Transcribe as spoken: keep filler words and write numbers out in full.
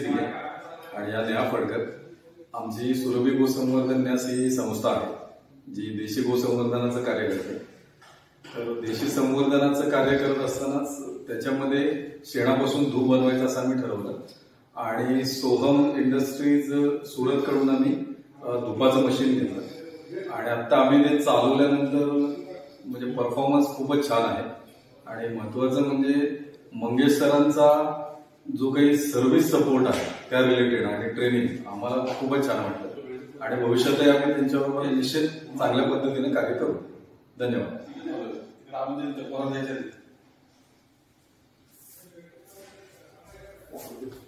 केली आणि या नेहा फडकर आमची सुरभी गोसंवर्धन न्यास ही संस्था आहे जी देशी गोसंवर्धनाचं कार्य करते। तर देशी संवर्धनाचं कार्य करत असतानाच त्याच्यामध्ये शेणापासून धूप बनवायचं असं आम्ही ठरवलं आणि सोहम इंडस्ट्रीज सुरत कडून आम्ही धुपाचं मशीन घेतलं आणि आता आम्ही ते चालवल्यानंतर म्हणजे परफॉर्मन्स खूपच छान आहे आणि महत्वाचं म्हणजे मंगेश सरांचा जो काही सर्व्हिस सपोर्ट आहे त्या रिलेटेड आणि ट्रेनिंग आम्हाला खूपच छान वाटलं आणि भविष्यातही आम्ही त्यांच्याबरोबर निश्चित चांगल्या पद्धतीने कार्य करू। धन्यवाद। राम